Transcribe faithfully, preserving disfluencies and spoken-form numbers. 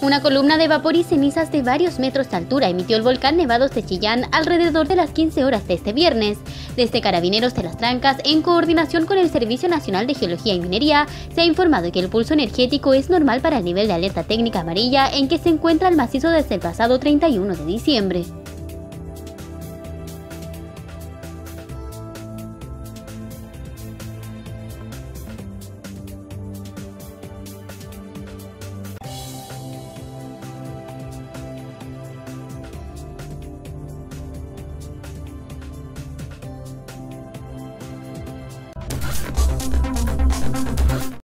Una columna de vapor y cenizas de varios metros de altura emitió el volcán Nevados de Chillán alrededor de las quince horas de este viernes. Desde Carabineros de las Trancas, en coordinación con el Servicio Nacional de Geología y Minería, se ha informado que el pulso energético es normal para el nivel de alerta técnica amarilla en que se encuentra el macizo desde el pasado treinta y uno de diciembre.